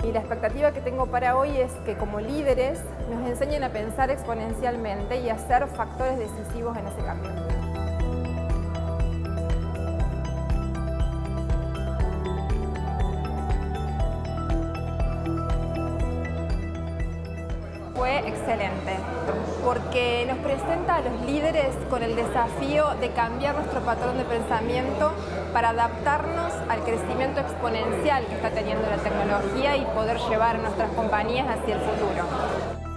Y la expectativa que tengo para hoy es que como líderes nos enseñen a pensar exponencialmente y a ser factores decisivos en ese cambio. Fue excelente, porque nos presenta a los líderes con el desafío de cambiar nuestro patrón de pensamiento para adaptarnos al crecimiento exponencial que está teniendo la tecnología y poder llevar a nuestras compañías hacia el futuro.